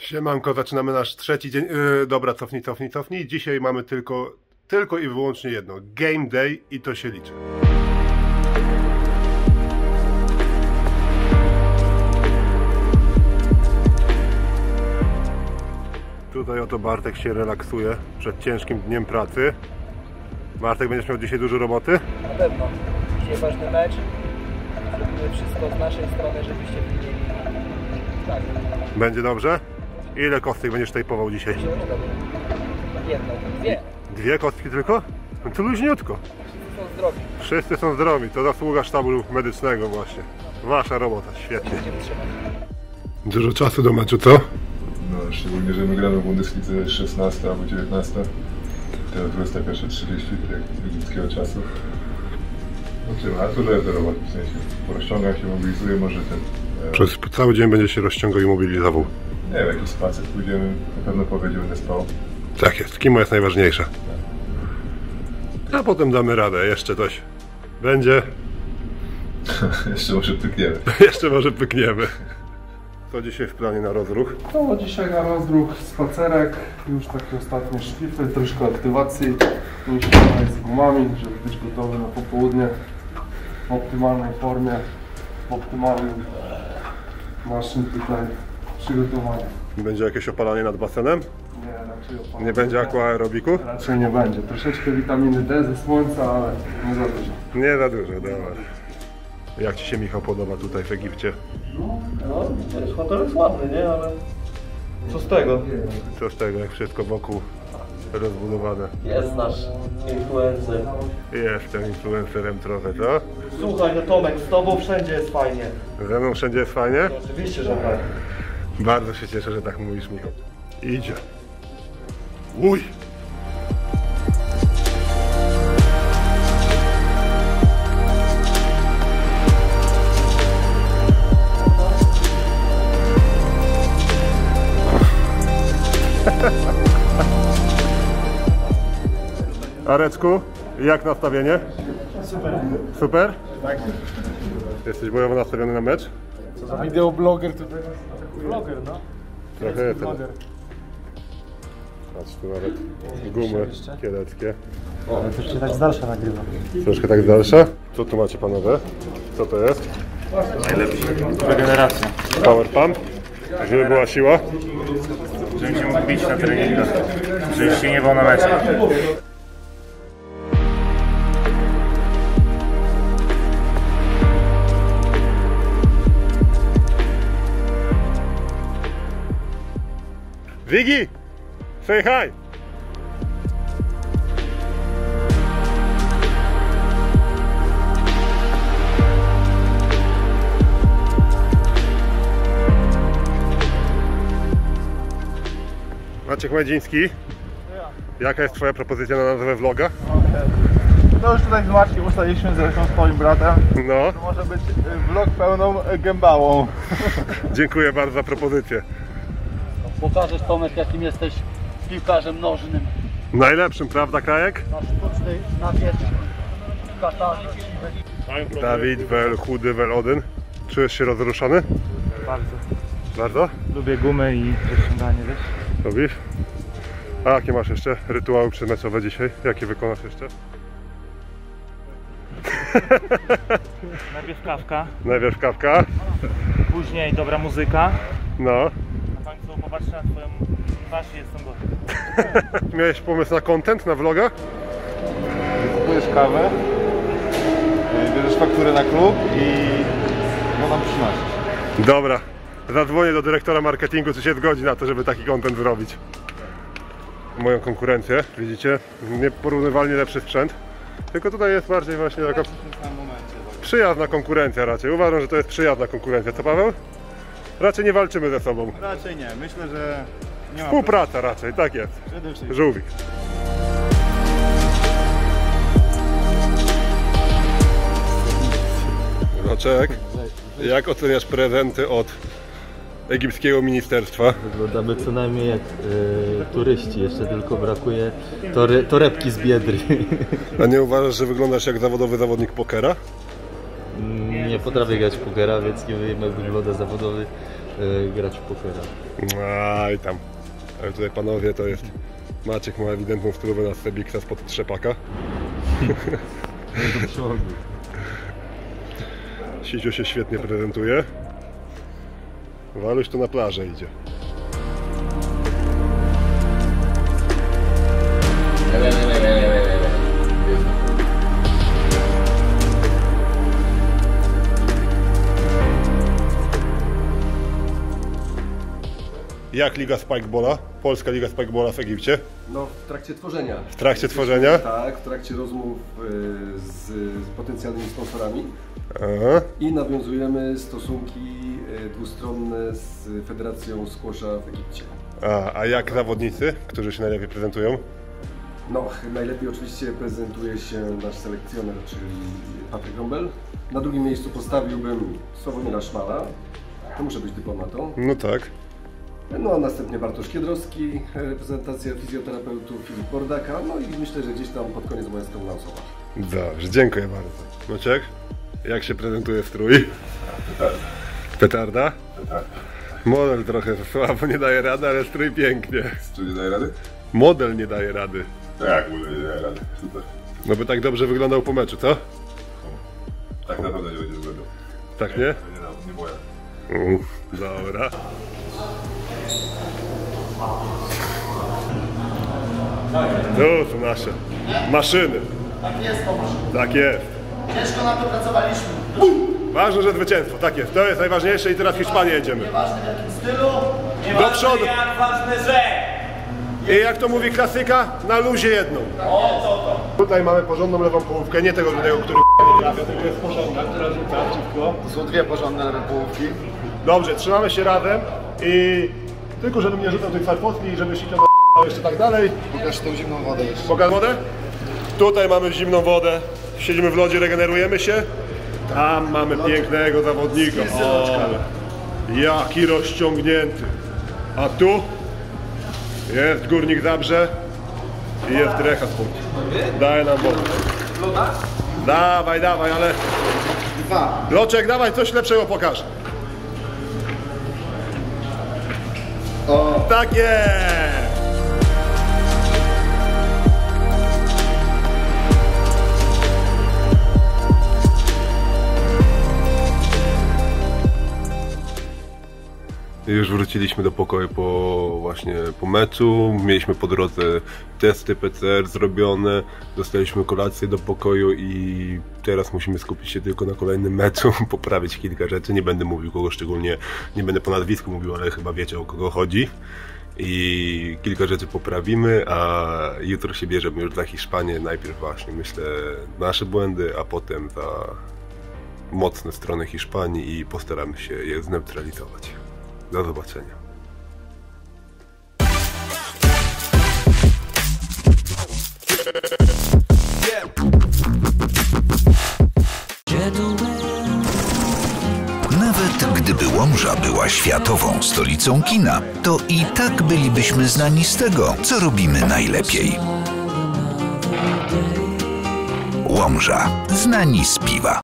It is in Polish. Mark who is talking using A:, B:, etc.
A: Siemanko, zaczynamy nasz trzeci dzień. Dobra, cofnij. Dzisiaj mamy tylko i wyłącznie jedno. Game day i to się liczy. Tutaj oto Bartek się relaksuje przed ciężkim dniem pracy. Bartek, będziesz miał dzisiaj dużo roboty?
B: Na pewno. Dzisiaj ważny mecz. Zrobimy wszystko z naszej strony, żebyście mieli. Tak.
A: Będzie dobrze? Ile kostek będziesz tejpował dzisiaj?
B: Jedną, dwie.
A: Dwie kostki tylko? No to luźniutko.
B: Wszyscy są zdrowi.
A: Wszyscy są zdrowi, to zasługa sztabu medycznego właśnie. Wasza robota, świetnie.
B: Będziemy trzymać.
A: Dużo czasu do meczu, co?
C: No, szczególnie, że my gramy w Bundeslidze 16 albo 19. Teraz 21:30, tak jak z egipskiego czasu. No, ale dużo jest do roboty, w sensie rozciągam się, mobilizuję, może ten...
A: Przez cały dzień będzie się rozciągał i mobilizował.
C: Nie wiem, jakiś spacer pójdziemy, na pewno po obiedzie będę spał.
A: Tak jest, kimo jest najważniejsze. A potem damy radę, jeszcze coś będzie.
C: Jeszcze może pykniemy.
A: Jeszcze może pykniemy. Co dzisiaj w planie na rozruch?
D: No dzisiaj na rozruch spacerek, już takie ostatnie szlify, troszkę aktywacji, z gumami, żeby być gotowy na popołudnie w optymalnej formie, w optymalnym naszym tutaj przygotowaniu.
A: Będzie jakieś opalanie nad basenem?
D: Nie, raczej opalanie.
A: Nie będzie aquaerobiku?
D: Raczej nie będzie. Troszeczkę witaminy D ze słońca, ale nie za dużo.
A: Nie za dużo, dobra. Jak Ci się, Michał, podoba tutaj w Egipcie?
E: No, hotel jest ładny, nie? Ale co z tego?
A: Co z tego, jak wszystko wokół rozbudowane?
E: Jest nasz influencer.
A: Jestem influencerem trochę, co?
E: Słuchaj, no Tomek, z tobą wszędzie jest fajnie.
A: Ze mną wszędzie jest fajnie?
E: No, oczywiście, że tak.
A: Bardzo się cieszę, że tak mówisz, Michał. Idzie. Uj! Areczku, jak nastawienie?
D: Super.
A: Super?
D: Tak.
A: Jesteś bojowo nastawiony na mecz?
D: Wideobloger tutaj. Vloger, no.
A: Trochę jest. Patrz tu nawet gumy kieleckie.
D: Ale to się tak z dalsza nagrywa.
A: Troszkę tak z dalsza. Co tu macie, panowie? Co to jest?
F: Regeneracja.
A: Power pump? Żeby była siła?
F: Żebym się mógł bić na treningach. Żebyś się nie bał na meczach.
A: Wigi! Say hi! Maciek Mędziński, jaka jest Twoja propozycja na nazwę vloga?
E: No już tutaj z Maćkiem ustaliliśmy, zresztą z twoim bratem.
A: No,
E: To może być vlog pełną gębałą.
A: dziękuję bardzo za propozycję.
G: Pokażesz, Tomek, jakim jesteś piłkarzem nożnym
A: Najlepszym, prawda, Krajek?
G: na sztucznej, na wierzchu, kata.
A: Dawid, wel chudy, wel Odyn. Czujesz się rozruszony?
F: Bardzo.
A: Bardzo?
F: Lubię gumy i rozciąganie, wiesz?
A: Robisz? A jakie masz jeszcze rytuały przedmeczowe dzisiaj? Jakie wykonasz jeszcze?
F: Najpierw kawka,
A: Najpierw kawka.
F: później dobra muzyka.
A: No.
F: Na końcu popatrzę na twoją twarz i jestem gotowy.
A: Miałeś pomysł na content, na vloga?
C: Kupujesz kawę, bierzesz fakturę na klub i no nam przynosisz.
A: Dobra. Zadzwonię do dyrektora marketingu, czy się zgodzi na to, żeby taki content zrobić. Moją konkurencję, widzicie? Nieporównywalnie lepszy sprzęt. Tylko tutaj jest bardziej właśnie taka przyjazna konkurencja raczej. Uważam, że to jest przyjazna konkurencja. Co, Paweł? Raczej nie walczymy ze sobą.
E: Raczej nie, myślę, że nie ma
A: Współpraca raczej, tak jest.
E: przede wszystkim.
A: Żółwik. Roczek, jak oceniasz prezenty od egipskiego ministerstwa?
H: Wyglądamy co najmniej jak turyści, jeszcze tylko brakuje torebki z Biedry.
A: A nie uważasz, że wyglądasz jak zawodowy zawodnik pokera?
H: Nie potrafię grać w pokera, więc nie wiem jak wygląda zawodowy grać w pokera.
A: Aj tam. Ale tutaj panowie to jest... Maciek ma ewidentną stylowę na Sebiksa spod trzepaka.
H: Do przodu.
A: Sizio się świetnie prezentuje. Waluś to na plażę idzie. Jak Liga Spikeballa? Polska Liga Spikeballa w Egipcie?
D: No, w trakcie tworzenia.
A: W trakcie tworzenia?
D: Tak, w trakcie rozmów z potencjalnymi sponsorami.
A: Aha.
D: I nawiązujemy stosunki dwustronne z Federacją Squasha w Egipcie.
A: A jak zawodnicy, którzy się najlepiej prezentują?
D: No, najlepiej oczywiście prezentuje się nasz selekcjoner, czyli Patryk Rąbel. Na drugim miejscu postawiłbym Sławomira Szmala. To muszę być dyplomatą.
A: No tak.
D: No a następnie Bartosz Kiedrowski, reprezentacja fizjoterapeutów Filip Bordaka. No i myślę, że gdzieś tam pod koniec moja skromna osoba.
A: Dobrze, dziękuję bardzo. Maciek, jak się prezentuje strój? Petarda? Model trochę słabo nie daje rady, ale strój pięknie.
C: Czy nie daje rady?
A: Model nie daje rady.
C: Tak, mówię, nie daje rady. Super.
A: No by tak dobrze wyglądał po meczu, co?
C: Tak naprawdę nie będzie wyglądał.
A: Tak nie?
C: Nie boję.
A: Dobra. Tu są nasze maszyny.
G: Tak jest, Tomasz.
A: Tak jest.
G: Ciężko na to pracowaliśmy.
A: Ważne, że zwycięstwo, tak jest. To jest najważniejsze i teraz w Hiszpanię jedziemy.
G: Nieważne w jakim stylu.
A: Do przodu.
E: Jak ważne, że...
A: I jak to mówi klasyka, na luzie jedną. Tutaj mamy porządną lewą połówkę, nie tego drugiego, który nie trafia, tylko jest porządna, która rzuca szybko.
H: To są dwie porządne lewe połówki.
A: Dobrze, trzymamy się razem i tylko żebym nie rzucał tych farfotli i żeby się jeszcze tak dalej.
H: Pokaż tą zimną wodę jeszcze.
A: Pokaż wodę? Tutaj mamy zimną wodę, siedzimy w lodzie, regenerujemy się. Tam mamy pięknego zawodnika. O, jaki rozciągnięty. A tu jest Górnik Zabrze i jest Drecha Sport. Daj nam wodę. Dawaj, dawaj, ale... Loczek, dawaj, coś lepszego pokaż. Tak jest! Już wróciliśmy do pokoju po meczu, mieliśmy po drodze testy PCR zrobione, dostaliśmy kolację do pokoju i teraz musimy skupić się tylko na kolejnym meczu, poprawić kilka rzeczy, nie będę mówił kogo szczególnie, nie będę po nazwisku mówił, ale chyba wiecie o kogo chodzi. I kilka rzeczy poprawimy, a jutro się bierzemy już za Hiszpanię, najpierw właśnie myślę nasze błędy, a potem za mocne strony Hiszpanii i postaramy się je zneutralizować. Do zobaczenia.
I: Nawet gdyby Łomża była światową stolicą kina, to i tak bylibyśmy znani z tego, co robimy najlepiej. Łomża, znani z piwa.